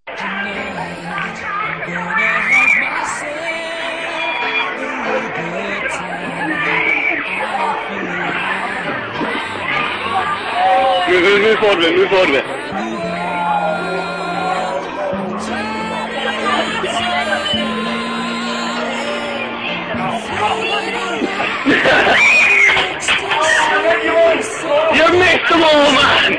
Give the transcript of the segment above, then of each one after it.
Nu får du, nu får du. You missed the ball, man!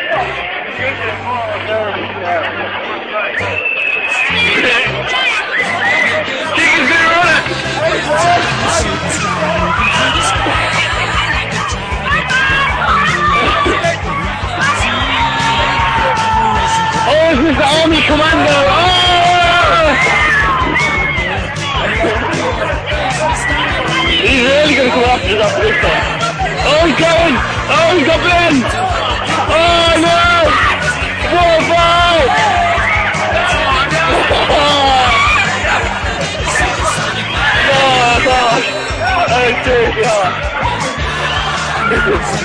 Chicken's gonna run it! Oh, this is the Army Commando! Oh! He's really going to come after us after this time. Oh, he's going! Oh, he's got blend! Oh, no! What a ball! Oh, gosh! Oh, seriously hard.